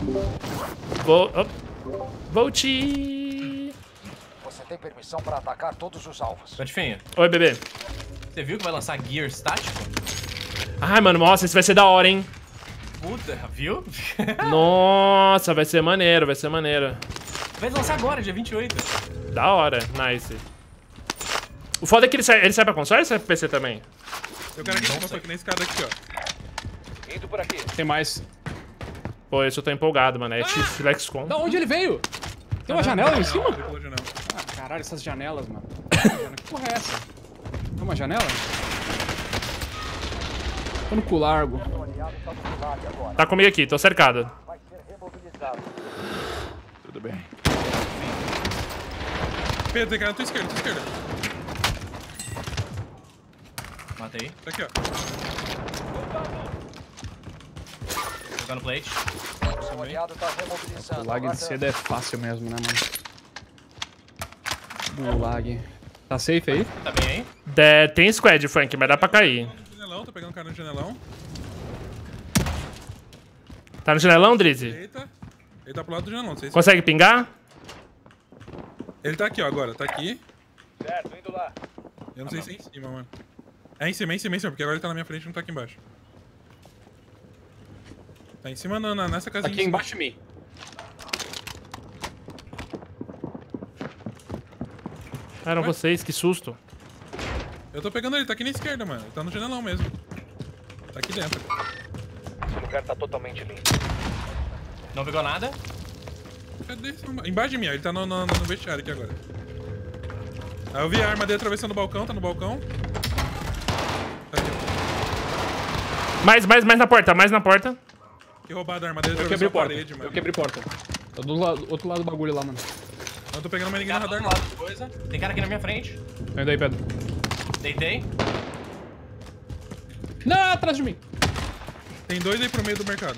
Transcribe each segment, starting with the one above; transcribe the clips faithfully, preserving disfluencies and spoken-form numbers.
Vou... Oh. Volte. Você tem permissão para atacar todos os alvos. Patifinha, Oi, bebê. você viu que vai lançar Gear estático? Ai, mano, nossa, esse vai ser da hora, hein? Puta, viu? Nossa, vai ser maneiro, vai ser maneiro. Vai lançar agora, dia vinte e oito. Da hora, nice. O foda é que ele sai, ele sai pra console ou sai pra P C também? Eu quero aqui, não, aqui na escada aqui, ó. Indo por aqui. Tem mais. Pô, esse eu tô empolgado, mano. É X-Flexcom. Da onde ele veio? Tem uma janela em cima? Ele pulou a janela. Ah, caralho, essas janelas, mano. Que porra é essa? É uma janela? Tô no cu largo. Tá comigo aqui, tô cercado. Vai ser remobilizado. Tudo bem. Pedro, tem cara na tua esquerda, tua esquerda. Matei. Tá aqui, ó. Jogando plate. O aliado tá remobilizando. O lag de Aguardando. cedo é fácil mesmo, né, mano? O lag. Tá safe aí? Tá bem aí? De, tem squad, Frank, mas dá pra cair. Janelão, tô pegando cara no janelão. Tá no janelão, Drizzy? Eita. Ele tá pro lado do janelão, não sei se... Consegue pingar? Ele tá aqui, ó, agora. Tá aqui. Certo, indo lá. Eu não sei se é em cima, mano. É em cima, é em cima, é em cima, porque agora ele tá na minha frente e não tá aqui embaixo. Tá em cima, não, na- nessa casinha. Aqui em cima. embaixo de mim. Eram vocês, que susto. Eu tô pegando ele, tá aqui na esquerda, mano. Ele tá no janelão mesmo. Tá aqui dentro. Esse lugar tá totalmente limpo. Não pegou nada? Cadê esse mano? Embaixo de mim, ó. Ele tá no, no, no vestiário aqui agora. Aí eu vi a arma dele atravessando o balcão, tá no balcão. Tá aqui, ó. Mais, mais, mais na porta, mais na porta. Que roubado a arma dele, Eu atravessou quebrei a porta. parede, mano. Eu quebrei porta. Tô do lado, outro lado do bagulho lá, mano. Não tô pegando mais ninguém no Cara do radar, outro não. lado de coisa. Tem cara aqui na minha frente. Tô indo aí, Pedro. Deitei. Não, atrás de mim. Tem dois aí pro meio do mercado.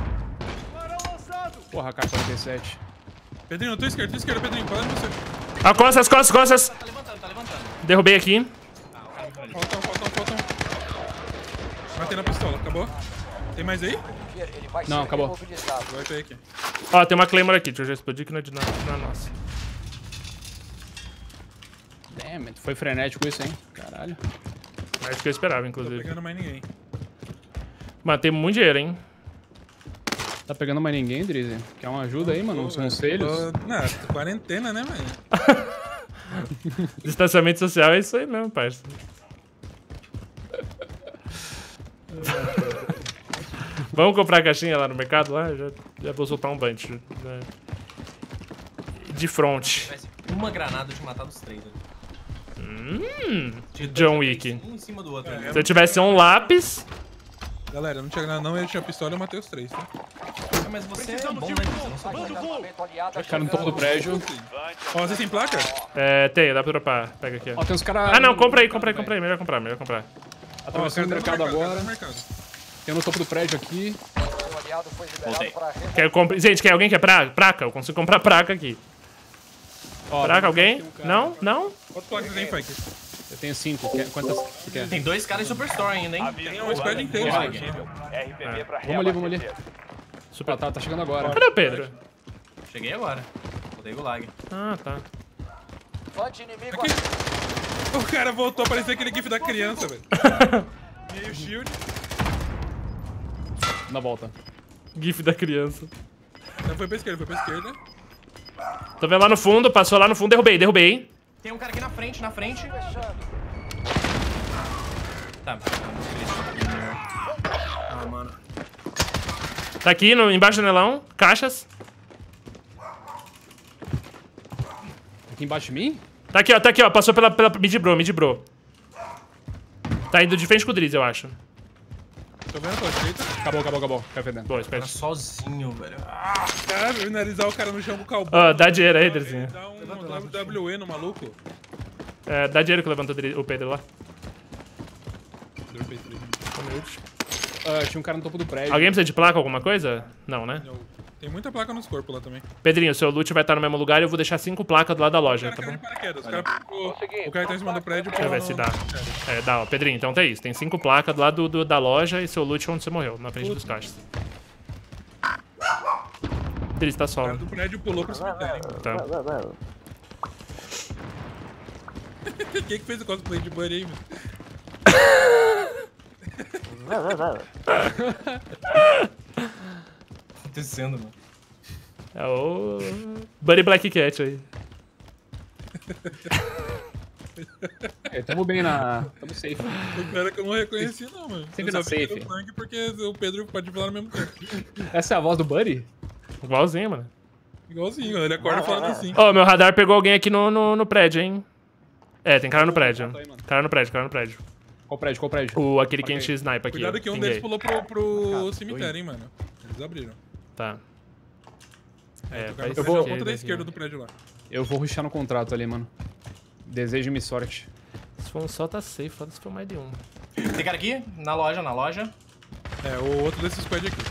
Porra, K quarenta e sete. Pedrinho, tua esquerda, tua esquerda, Pedrinho. Fala de você. Ah, costas, costas, costas. Tá levantando, tá levantando. Derrubei aqui. Ah, o cara me parou ali. Falta um, falta um, falta um. Matei na pistola, acabou? Tem mais aí? Ele vai Não, ser acabou. remobilizado. Vai ter aqui. Ó, tem uma Claymore aqui. Deixa eu já explodir que não é, de nada, não é nossa. Damn, it, foi frenético isso, hein? Caralho. Mais do que eu esperava, Não tô inclusive. pegando mais ninguém. Mano, tem muito dinheiro, hein? Tá pegando mais ninguém, Drizzy? Quer uma ajuda aí, mano? Uns conselhos? Tô... Não, tô quarentena, né, mano? Distanciamento social é isso aí mesmo, parça. Vamos comprar a caixinha lá no mercado? Lá? Já, já vou soltar um bunch. Né? De front. Vai ser uma granada de matar dos três. Né? Hum, De dois John a três, Wick. Um em cima do outro. Se eu tivesse um lápis... Galera, eu não tinha nada não, ele tinha pistola e eu matei os três, tá? Ah, mas você é bom, né? Você não sabe. Armamento aliado Os caras no topo do prédio. Ó, vocês têm placa? É, tem, dá pra dropar. Pega aqui, ó. Ó, tem uns caras... Ah, não, compra aí, compra aí, compra aí. Melhor comprar, melhor comprar. Atravessando o Ó, mercado cara no agora. mercado. Tem um no topo do prédio aqui. O aliado foi liberado Voltei. para Quer compra... Gente, quer alguém que é pra... praca? Eu consigo comprar praca aqui. Ó, Praca, tem alguém? um cara- Não? Não? Quantas placas você tem, Fike? Eu tenho cinco. Quer- Quantas você quer? Tem dois caras em Superstore ainda, hein? Tem um squad inteiro, Boa, gente. R P B para Vamos ali, vamos ali. Super... Tá, tá, tá chegando agora. Cadê o Pedro? Cheguei agora. Botei o lag. Ah, tá. Fante inimigo Aqui. O cara voltou a parecer aquele gif da criança, velho. Meio shield. Na volta. GIF da criança. Não, foi pra esquerda, foi pra esquerda. Tô vendo lá no fundo, passou lá no fundo, derrubei, derrubei. Tem um cara aqui na frente, na frente. Tá. Ah, mano. Tá aqui, no, embaixo do anelão. Caixas. Aqui embaixo de mim? Tá aqui, ó, tá aqui, ó. Passou pela, pela mid bro, mid bro. Tá indo de frente com o Drizzy, eu acho. Tô vendo a tua direita. Acabou, acabou, acabou. Café dentro. Boa, Tá espera. sozinho, velho. Cara, finalizar o cara no chão com o cowboy. Ó, dá dinheiro aí, Ele Drizzy. dá um W W E no maluco. É, dá dinheiro que levantou o Drizzy- o Pedro lá. Ah, tinha um cara no topo do prédio. Alguém precisa de placa, alguma coisa? Não, né? Tem muita placa nos corpos lá também. Pedrinho, seu loot vai estar no mesmo lugar e eu vou deixar cinco placas do lado da O loja, cara tá caiu bom? de paraquedas. O cara pegou- o cara que tá em cima do prédio. Deixa eu ver se dá. É, dá, ó. Pedrinho, então tem isso. Tem cinco placas do lado do- da loja e seu loot é onde você morreu, na frente dos caixas. Driz, tá O cara solo. do prédio pulou pro cemitério, hein? Tá. Quem que fez o cosplay de Buddy aí, mano? Acontecendo, mano. É o... Buddy Black Cat aí. É, tamo bem na... Tamo safe. O cara que eu não reconheci, não, mano. Sempre eu na só vi que safe. era o Frank porque o Pedro pode falar ao mesmo tempo. Essa é a voz do Buddy? Igualzinho, mano. Igualzinho, ele acorda falando assim. Ô, meu radar pegou alguém aqui no, no, no prédio, hein? É, tem cara no prédio. Aí, mano. Cara no prédio, cara no prédio. Qual prédio? Qual prédio? O, aquele que a Ok. gente snipe aqui. Cuidado que um Pinguei. deles pulou pro, pro cemitério, hein, mano. Eles abriram. Tá. É, O cara faz eu vou- vou... sentido ponta da aqui. esquerda do prédio lá. Eu vou rushar no contrato ali, mano. Desejo-me sorte. Se for um só, tá safe. Foda se for mais de um. Tem cara aqui, na loja, na loja. É, o outro desses squad aqui.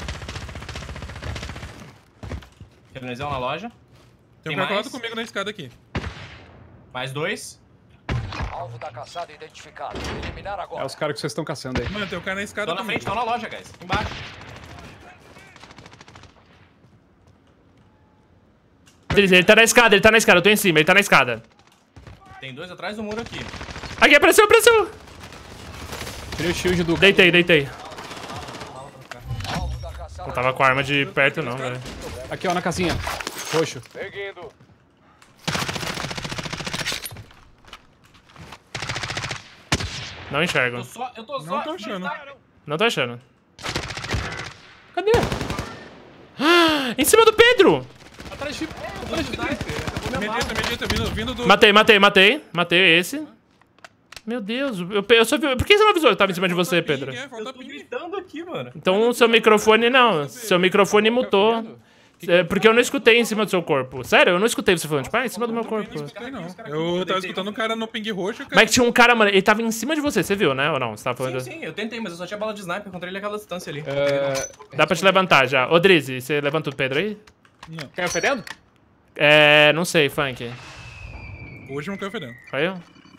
Finalizão na loja. Tem Tem um cara mais? colado comigo na escada aqui. Mais dois. Alvo da caçada identificado. Eliminar agora. É os caras que vocês estão caçando aí. Mano, tem um cara na escada Estão na comigo. frente, estão na loja, guys. Embaixo. Driz, ele tá na escada, ele tá na escada. Eu tô em cima, ele tá na escada. Tem dois atrás do muro aqui. Aqui, apareceu, apareceu. Tirei o shield do... Deitei, deitei. Alvo da caçada. Não tava com a arma de perto, não, velho. Aqui, ó, na casinha. Roxo. Seguindo. Não enxergo. Eu, só, eu tô só... Não tô achando. Não tô achando. Cadê? Ah, em cima do Pedro! Atrás de... Atrás de... Medita, medita, vindo, vindo do... Matei, matei, matei. Matei esse. Meu Deus, eu, eu só vi... Por que você não avisou que eu tava em cima de você, Falta Pedro? ping, é, falta Eu tô ping. gritando aqui, mano. Então o seu microfone não. Seu microfone mutou. É, porque eu não escutei em cima do seu corpo. Sério, eu não escutei você falando, tipo, ah, em cima do meu corpo. Não escutei, não. Eu tava escutando um cara no ping roxo, cara. Mas que tinha um cara, mano, ele tava em cima de você, você viu, né? Ou não? Você tava Sim, falando. sim, eu tentei, mas eu só tinha bala de sniper contra ele aquela distância ali. É... Dá pra te levantar já. Ô, Drizzy, você levanta o Pedro aí? Não, Caiu fedendo? É. Não sei, Funk. o último caiu fedendo. Caiu?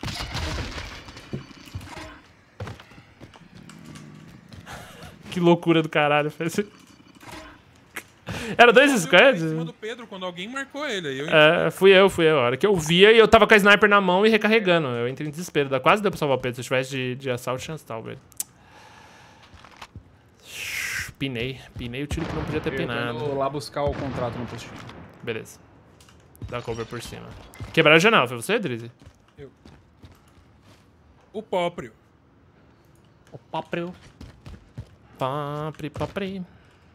Que loucura do caralho. Era dois Em squads? cima do Pedro, quando alguém marcou ele. Aí eu... É, fui eu, fui eu. A hora que eu via e eu tava com a sniper na mão e recarregando. Eu entrei em desespero. Dá- Quase deu pra salvar o Pedro. Se eu tivesse de, de assalto, tinha tal, velho. Pinei. Pinei o tiro que não podia ter Eu tô pinado. indo lá buscar o contrato no postinho. Beleza. Dá cover por cima. Quebraram a janela. Foi você, Drizzy? O próprio. O Paprio. Papri, papri.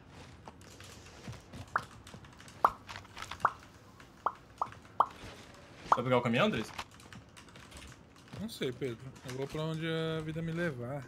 Vai pegar o caminhão, Andres? Não sei, Pedro. Eu vou pra onde a vida me levar.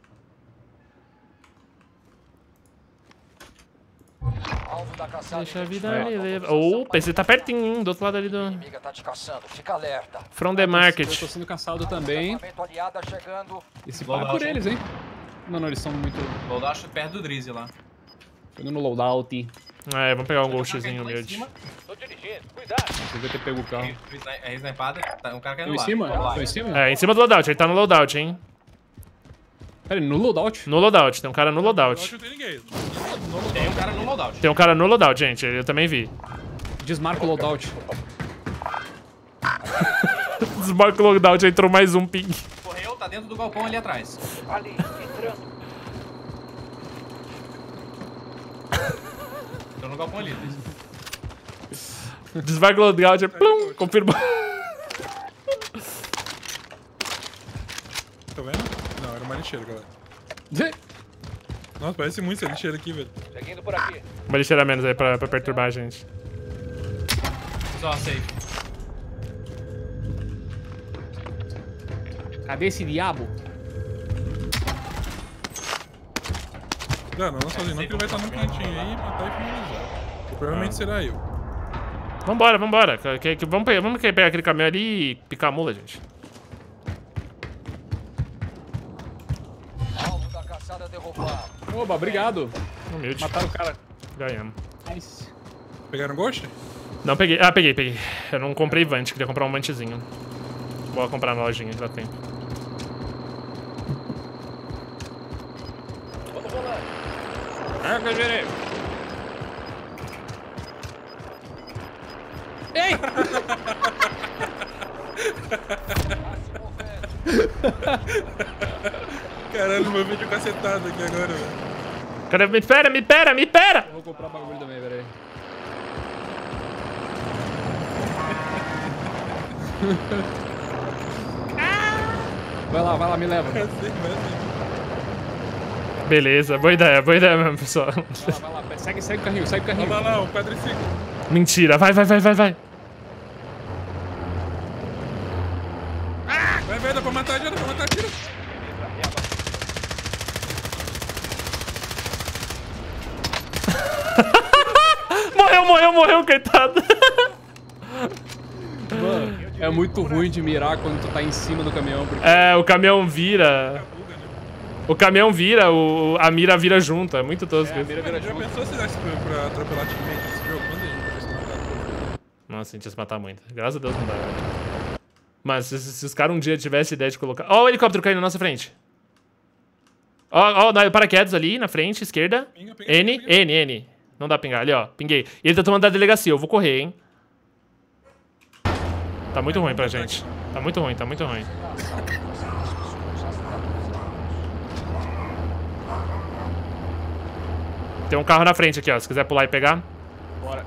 Alvo da caçada Deixa a vida identificado. me levar. Autorização Opa, esse tá pertinho, hein? Do outro lado ali do... A inimiga tá te caçando. Fica alerta. From the Eu market. tô sendo caçado também. Armamento aliada chegando. Esse Vou pá é lá, por sim. eles, hein? Não, não, eles são muito... Vou dar acho perto do Drizzy lá. Tô indo no loadout. É, vamos pegar um Tem cara ghostzinho caindo lá em humilde. cima. Tô dirigindo. Cuidado. Você vai ter pego o carro. É snipada. Tá, um cara caindo Tô em lá. cima? Lá. Tô em cima? É, em cima do loadout. Ele tá no loadout, hein? Pera aí, no loadout? No loadout. Tem um cara no Eu loadout. acho que tem ninguém. Tem um cara no loadout. Tem um cara no loadout, gente. Eu também vi. Desmarca o loadout. Desmarca o loadout, entrou mais um ping. Correu, tá dentro do galpão ali atrás. Ali, entrando. Tô no galpão ali, Drizzy. Desmarca o loadout, plum, confirmou. Tá vendo? Não, era uma lixeira, galera. Nossa, parece muito essa lixeira aqui, velho. Seguindo por aqui. Uma lixeira a menos aí pra, pra perturbar a gente. Só safe. Cadê esse diabo? Não, não, não sozinho, não, que ele vai estar num cantinho aí, matar e finalizar. E provavelmente será eu. Vambora, vambora. Que, que, vamos, pegar, vamos pegar aquele caminhão ali e picar a mula, gente. Alvo da caçada derrubado. Oba, obrigado. Humilde. Mataram o cara. Ganhamos. Nice. Pegaram ghost? Não peguei. Ah, peguei, peguei. Eu não comprei vante, queria comprar um vantezinho. Vou comprar na lojinha, já tem. Vamos rolando. Ah, que gerei. Ei! Caralho, meu vídeo cacetado aqui agora, velho. Cara, me pera, me pera, me pera! Eu vou comprar bagulho também, peraí. Vai lá, vai lá, me leva. Vai Assim, vai assim. Beleza, boa ideia, boa ideia mesmo, pessoal. lá, vai lá. Segue, segue o carrinho, segue o carrinho. Olha lá, o quadriciclo. Mentira, vai, vai, vai, vai, vai. Vai, vai, dá pra matar, já dá pra matar, tira. Morreu, morreu, morreu, coitado. Mano, é muito ruim de mirar quando tu tá em cima do caminhão. Porque... É, o caminhão vira. O caminhão vira, o, a mira vira junto. É muito tosco. É, a isso. mira vira Já junto. pensou se desse pra, pra atropelar teammate nesse jogo? Quando a gente vai se matar? Nossa, a gente ia se matar muito. Graças a Deus não dá, velho. Mas se, se os caras um dia tivessem ideia de colocar... Ó o helicóptero caindo na nossa frente. Ó, ó, o paraquedas ali na frente, esquerda. Pinga, pinga, N, pinga. N, N. Não dá pra pingar, ali ó, pinguei. E ele tá tomando da delegacia, eu vou correr, hein. Tá muito ruim pra gente. Tá muito ruim, tá muito ruim. Tem um carro na frente aqui, ó, se quiser pular e pegar. Bora.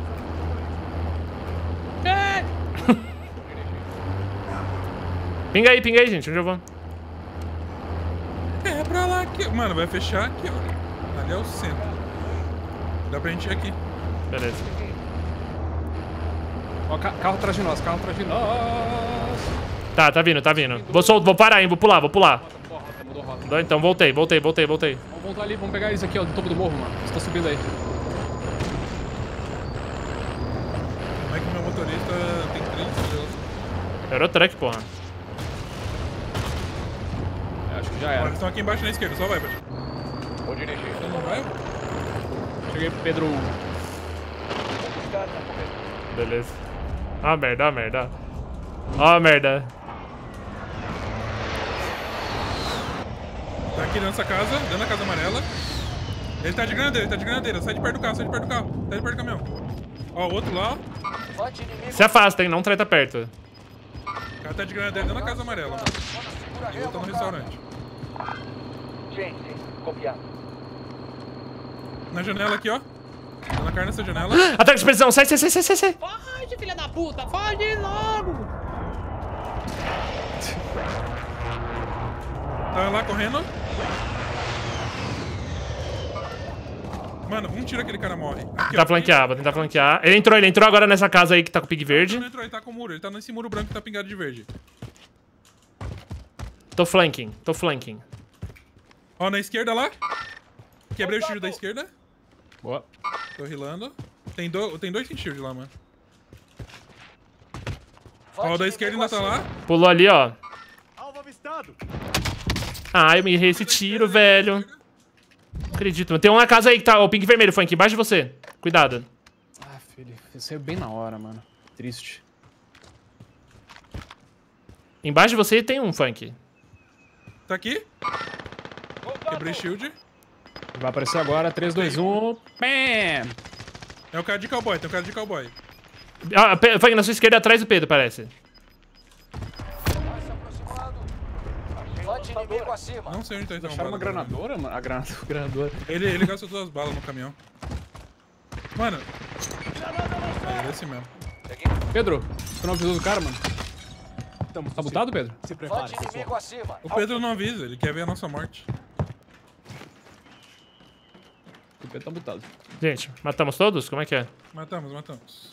Pinga aí, pinga aí, gente, onde eu vou? É pra lá aqui. Mano, vai fechar aqui, ó. Ali é o centro. Dá pra gente ir aqui. Beleza. Ó, ca carro atrás de nós, carro atrás de nós. Tá, tá vindo, tá vindo. Vou, sol vou parar, hein, vou pular, vou pular. Mudou rota, mudou rota. Então voltei, voltei, voltei, voltei. Vamos voltar ali, vamos pegar eles aqui, ó, do topo do morro, mano. Você tá subindo aí. Como é que meu motorista tem três estrelas? Eurotruck, porra. Eu acho que já Ó, era. eles estão aqui embaixo na esquerda, só vai, Bati. Vou dirigir. Você não vai? Cheguei pro Pedro. Beleza. Ó a merda, ó a merda. Ó a merda. Tá aqui nessa casa, dentro da casa amarela. Ele tá de granadeira, ele tá de granadeira. Sai de perto do carro, sai de perto do carro. Sai de perto do caminhão. Ó, o outro lá, ó. Infante inimigo. Se afasta, hein, não treta perto. O cara tá de granadeira dentro da casa amarela. Mano. Segura E outro no restaurante. Gente, copiado. Na janela aqui, ó. Dando carne nessa janela. Ataque de precisão, sai, sai, sai, sai, sai, sai. Foge, filha da puta! Foge logo! Tá lá correndo. Mano, um tiro aquele cara morre. Aqui, Tá ó. flanquear, vou tentar flanquear. Ele entrou, ele entrou agora nessa casa aí que tá com o pig Ele verde. não entrou, ele tá com o muro. Ele tá nesse muro branco que tá pingado de verde. Tô flanking, tô flanking. Ó, na esquerda lá. Quebrei o shield da esquerda. Boa. Tô rilando. Tem, do... Tem dois sem shield lá, mano. Ó, o da esquerda ainda tá lá. Pulou ali, ó. Ah, eu me errei esse tiro, velho. Não acredito. Tem um na casa aí que tá. O pink vermelho, Funk, embaixo de você. Cuidado. Ah, filho, você saiu bem na hora, mano. Triste. Embaixo de você tem um, Funk. Tá aqui. Quebrei shield. Vai aparecer agora, três, dois, um. Bam! É o cara de cowboy, tem um cara de cowboy. Ah, Pe- Funk, na sua esquerda atrás do Pedro, parece. Infante inimigo acima. Não sei onde tá esse Acharam uma arrombado. granadora, mano? A granadora. granadora. Ele, ele gastou todas as balas no caminhão. Mano. É esse mesmo. Pedro, tu não avisou do cara, mano? Tá botado, Pedro? Infante inimigo acima. O Pedro não avisa, ele quer ver a nossa morte. O Pedro tá botado. Gente, matamos todos? Como é que é? Matamos, matamos.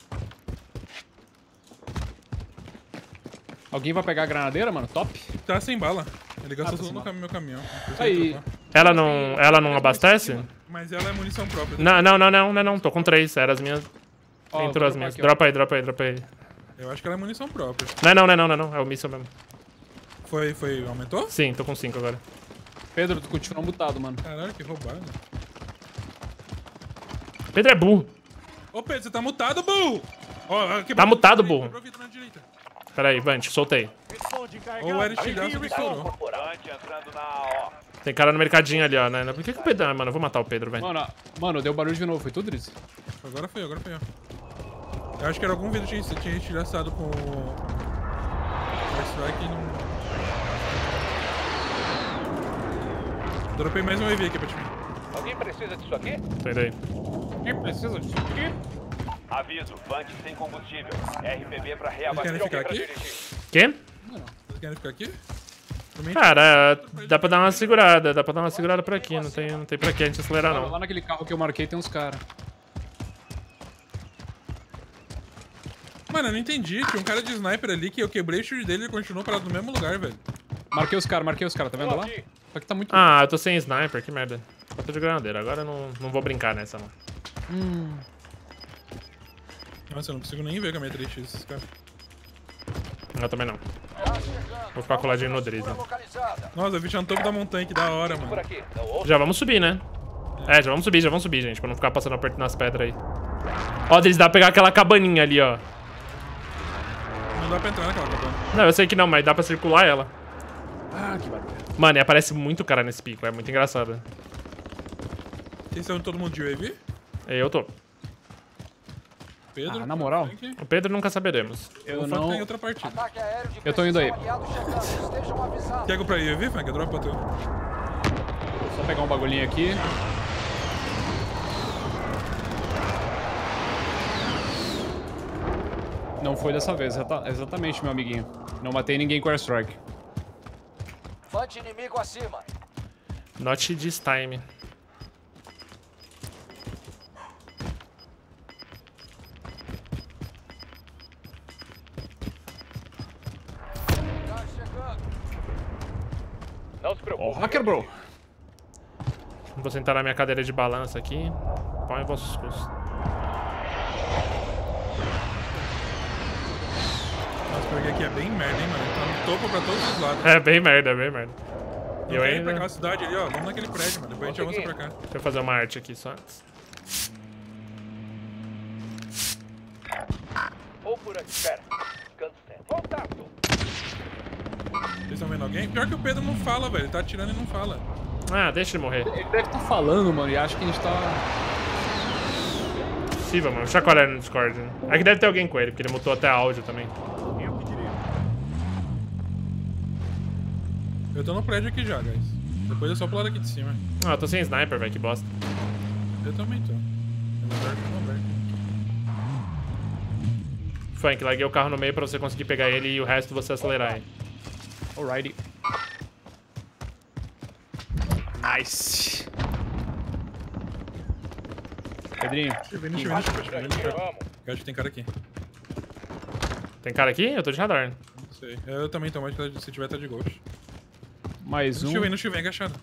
Alguém vai pegar a granadeira, mano? Top. Tá sem bala. Ele gastou Ah, tá tudo sem no bala. cam meu caminhão. Aí. Ela não, ela não abastece? Mas ela é munição própria. Não, não, não, não, não, não. Tô com três. Eram as minhas. Ó, Entrou vou as dropar minhas. aqui, ó. Dropa aí, dropa aí, dropa aí. Eu acho que ela é munição própria. Não, não, não, não, não, não. É o míssil mesmo. Foi, foi, aumentou? Sim, tô com cinco agora. Pedro, tu continua mutado, mano. Caralho, que roubado. Pedro é burro. Ô Pedro, você tá mutado, burro! Ó, quebrou Tá o vidro mutado, na direita, burro. quebrou o vidro na direita. Pera aí, Vant, soltei. Ou o Eric Chigaço que estourou. Tem cara no mercadinho ali, ó, né? Por que que o Pedro... Ah, mano, eu vou matar o Pedro, velho. Mano, mano, deu barulho de novo. Foi tudo isso? Agora foi, agora foi, ó. Eu acho que era algum vídeo que você tinha estilhaçado com o... Strike e não... Dropei mais um E V aqui pra ti. Alguém precisa disso aqui? Tô indo aí. Quem precisa disso aqui? Aviso, tanque sem combustível. R P B pra Vocês querem reabastecer. ficar aqui? Quê? Vocês querem ficar aqui? Também Cara, dá pra dar uma segurada. Dá pra dar uma segurada por aqui. Não tem, não tem pra que a gente acelerar, não. Lá naquele carro que eu marquei tem uns caras. Mano, eu não entendi. Tinha um cara de sniper ali que eu quebrei o shield dele e ele continuou parado no mesmo lugar, velho. Marquei os caras, marquei os caras, tá vendo lá? Só que tá muito... Ah, eu tô sem sniper. Que merda. Eu tô de granadeira. Agora eu não, não vou brincar nessa, não. Hum. Nossa, eu não consigo nem ver com a minha três x esses caras. Eu também não. Vou ficar coladinho no Drizzy. Localizada. Nossa, eu vi no topo da montanha, que da hora, Por mano. aqui. Não ouço. Já vamos subir, né? É, já vamos subir, já vamos subir, gente. Pra não ficar passando aperto nas pedras aí. Ó, Drizzy, dá pra pegar aquela cabaninha ali, ó. Não dá pra entrar naquela cabana. Não, eu sei que não, mas dá pra circular ela. Ah, que barulho. Mano, e aparece muito cara nesse pico. É muito engraçado. Vocês são todo mundo de U A V? Eu tô. Pedro? Ah, na moral? Frank? O Pedro nunca saberemos. Eu O Frank tá em não... outra partida. Ataque aéreo de Eu tô indo aí. precisão aliado chegando. Estejam avisados. Quer ir pra U A V, Frank? Dropa tu. Só pegar um bagulhinho aqui. Não foi dessa vez, exata- exatamente, meu amiguinho. Não matei ninguém com airstrike. Fante inimigo acima. Not this time. Tá chegando. Não se Ó, preocupe. hacker, bro. Vou sentar na minha cadeira de balanço aqui. Põe vossos custos. Nossa, porque aqui é bem merda, hein, mano. Tá no topo pra todos os lados. É bem merda, é bem merda. E Não eu quer ir pra ainda... aquela cidade ali, ó. Vamos naquele prédio, mano. Depois a gente avança pra cá. Deixa eu fazer uma arte aqui só antes. Ou por aqui. Espera. Canto certo. Contato. Vocês estão vendo alguém? Pior que o Pedro não fala, velho. Ele tá atirando e não fala. Ah, deixa ele morrer. Ele deve estar falando, mano, e acha que a gente tá... Possível, mano. Chacoalhar no Discord. Né? É que deve ter alguém com ele, porque ele mutou até áudio também. Eu pediria. Eu tô no prédio aqui já, guys. Depois é só pro lado aqui de cima. Ah, eu tô sem sniper, velho. Que bosta. Eu também tô. Eu não tô aberto. Frank, larguei o carro no meio pra você conseguir pegar ele e o resto você acelerar aí. Alrighty. Nice. Pedrinho. Deixa eu ver, deixa eu ver, deixa eu ver, deixa eu ver, deixa eu ver. Eu acho que tem cara aqui. Tem cara aqui? Eu tô de radar. Não sei. Eu também tô, mas se tiver tá de ghost. Mais um. Deixa eu ver, deixa eu ver, agachado.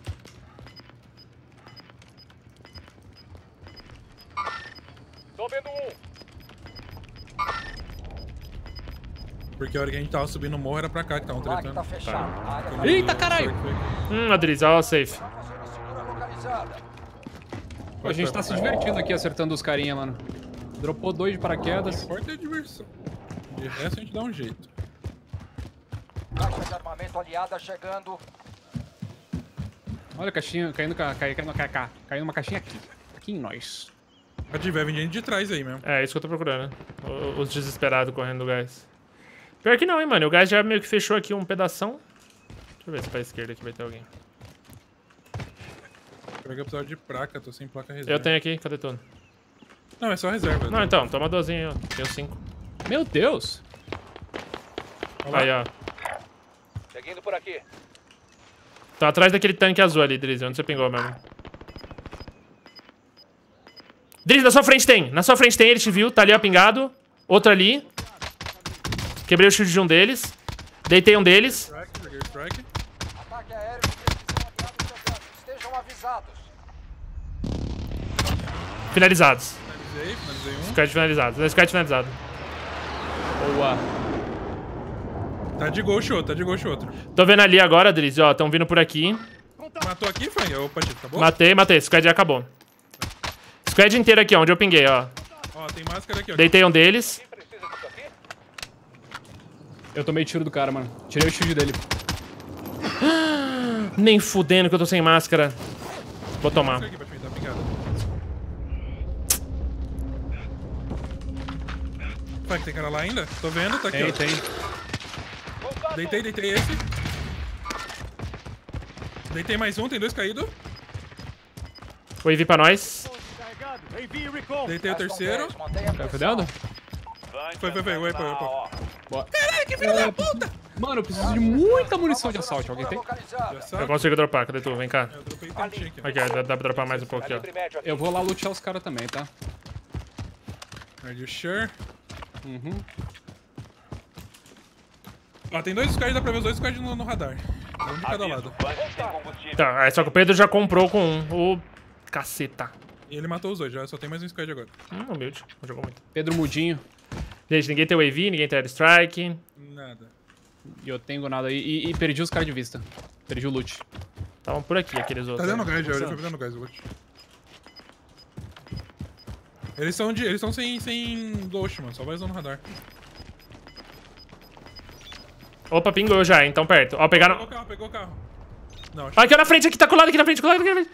Tô vendo um. Porque a hora que a gente tava subindo o morro era pra cá que estavam Ataque tretando. tá fechado. A área Comigo, Eita, caralho! foi- foi- Hum, Adriz, ó, safe. zona segura localizada. A gente tá se divertindo aqui acertando os carinha, mano. Dropou dois de O paraquedas. importa é a diversão. De resto a gente dá um jeito. Caixa de armamento aliada chegando. Olha a caixinha caindo, ca- cai- caindo, cai- cai- caindo uma caixinha aqui. Aqui em nós. Se tiver vindo gente de trás aí mesmo. É, isso que eu tô procurando. O- Os desesperados correndo do gás. Pior que não, hein, mano. O gás já meio que fechou aqui um pedação. Deixa eu ver se pra esquerda aqui vai ter alguém. Eu precisava de placa, tô sem placa reserva. Eu tenho aqui, cadê tudo? Não, é só reserva. Não, então, toma dozinho aí, ó. Tenho cinco. Meu Deus! Aí, ó. Seguindo por aqui. Tá atrás daquele tanque azul ali, Drizzy. Onde você pingou mesmo? Drizzy, na sua frente tem. Na sua frente tem, ele te viu. Tá ali, ó, pingado. Outro ali. Quebrei o shield de um deles. Deitei um deles. Strike, peguei o strike. Ataque aéreo de precisão aliado chegando. Estejam avisados. Finalizados. Finalizei, finalizei um. Squad finalizados. Squad finalizado. Boa. Tá de ghost outro, tá de ghost outro. Tô vendo ali agora, Drizzy, ó. Tão vindo por aqui. Matou aqui, Frank? Opa, Tito, acabou? Matei, matei. Squad já acabou. Squad inteiro aqui, ó. Onde eu pinguei, ó. Ó, tem máscara aqui, ó. Deitei um deles. Quem precisa disso aqui? Eu tomei tiro do cara, mano. Tirei o shield dele. Nem fudendo que eu tô sem máscara. Vou tomar. Máscara aqui pra mim, tá pingado. Vai que tem cara lá ainda? Tô vendo, tá aqui, Tem, ó. tem. Deitei, deitei esse. Deitei mais um, tem dois caídos. O A V pra nós. Deitei o terceiro. Tá fedendo? Foi, foi, foi, foi, foi, foi. Bora. Que filho da puta! Mano, eu preciso de muita munição de assalto. Alguém tem? Já sabe. Eu consigo dropar, cadê tu? Vem cá. Eu dropei tantinho aqui. Aqui, ó, dá dá pra dropar mais um pouco aqui, ó. Eu vou lá lutear os caras também, tá? Are you sure? Uhum. Ó, tem dois squads, dá pra ver os dois squads no, no radar. Um de cada lado. Bunker sem combustível. Tá, aí só que o Pedro já comprou com um. Ô, caceta. E ele matou os dois, já só tem mais um squad agora. Hum, humilde. Não jogou muito. Pedro Mudinho. Gente, ninguém tem o A V, ninguém tem Airstrike. Nada. E eu tenho nada aí. E, e perdi os caras de vista. Perdi o loot. Estavam por aqui, aqueles Tá outros. dando né? gás já, ele foi dando gás, eu vou te... Eles são de. Eles são sem, sem ghost, mano. Só vai usando radar. Opa, pingou já, então perto. Ó, pegaram. Pegou o carro, pegou o carro. Não, acho Ó, aqui ó, na frente, aqui, tá colado aqui na frente, colado aqui na frente.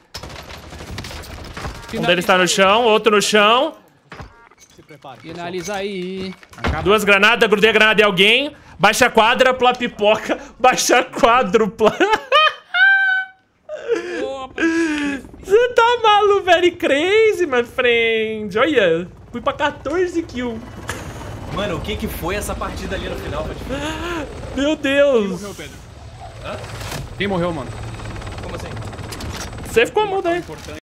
Um deles tá no chão, outro no chão. Finaliza aí. Duas granadas, grudei a granada em alguém. Baixa quádrupla, pipoca. Baixa quádrupla. Você tá maluco, very crazy, my friend. Olha, fui pra quatorze kills. Mano, o que que foi essa partida ali no final? Meu Deus. Morreu, Pedro. Hã? Quem morreu, mano? Como assim? Você ficou mudo aí. Importante.